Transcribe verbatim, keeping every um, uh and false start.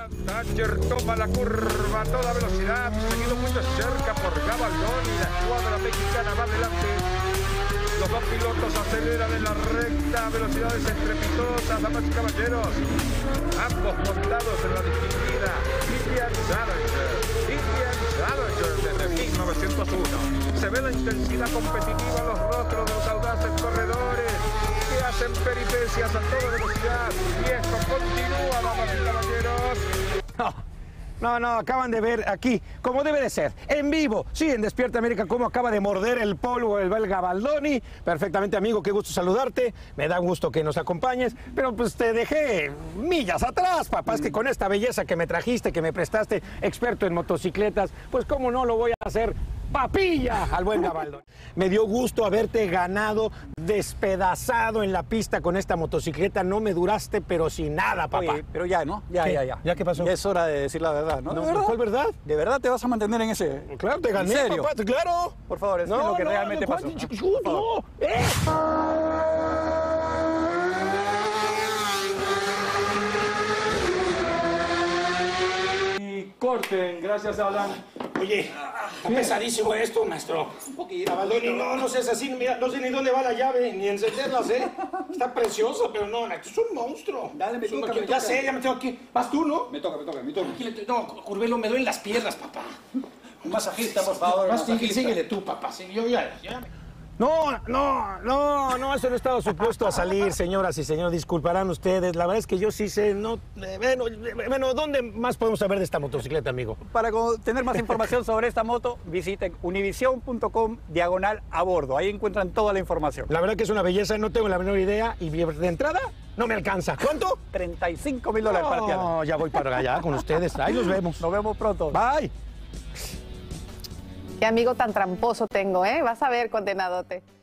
Thatcher toma la curva a toda velocidad, seguido muy de cerca por Gabaldoni. La escuadra mexicana va adelante. Los dos pilotos aceleran en la recta a velocidades estrepitosas, damas y caballeros. Ambos montados en la distinguida Indian Challenger. Indian Challenger desde mil novecientos uno. Se ve la intensidad competitiva en los rostros de los audaces corredores que hacen peripecias a toda velocidad. Y esto continúa, damas y caballeros. No. No, no, acaban de ver aquí, como debe de ser, en vivo, sí, en Despierta América, cómo acaba de morder el polvo el belga Baldoni. Perfectamente, amigo, qué gusto saludarte, me da gusto que nos acompañes, pero pues te dejé millas atrás, papá, es que con esta belleza que me trajiste, que me prestaste, experto en motocicletas, pues cómo no lo voy a hacer papilla al buen Gabaldoni. Me dio gusto haberte ganado, despedazado en la pista con esta motocicleta, no me duraste, pero sin nada, papá. Oye, pero ya, ¿no? Ya, ¿Qué? ya, ya. ¿Ya qué pasó? Ya es hora de decir la verdad, ¿no? No, ¿De verdad? ¿cuál verdad? ¿De verdad te vas a mantener en ese? Claro, te gané, ¿En serio? papá, claro. Por favor, es no, lo que no, realmente no, pasó. ¿cuál? ¿no? Chu, no, eh. Y corten, gracias, Alan. Oye, está pesadísimo esto, maestro. Un poquito. Baldoni, no, no seas así, mira, no sé ni dónde va la llave, ni encenderlas, ¿eh? Está precioso, pero no, esto es un monstruo. Dale, me Es un toca, máquina. me Ya toca. sé, ya me tengo aquí. ¿Vas tú, no? Me toca, me toca, mi turno. Tranquilo, no, Curvelo, me duelen las piernas, papá. Un masajista, por favor. Vas, masajista. síguele, síguele tú, papá. Sí, yo ya, ya. No, no, no, no, eso no estaba supuesto a salir, señoras y señores, disculparán ustedes, la verdad es que yo sí sé, no, eh, bueno, eh, bueno, ¿dónde más podemos saber de esta motocicleta, amigo? Para co- tener más información sobre esta moto, visiten univision punto com diagonal a bordo. Ahí encuentran toda la información. La verdad que es una belleza, no tengo la menor idea y de entrada no me alcanza. ¿Cuánto? treinta y cinco mil dólares para ti, Alan. No, ya voy para allá con ustedes, ahí nos vemos. Nos vemos pronto. Bye. Qué amigo tan tramposo tengo, ¿eh? Vas a ver, condenadote.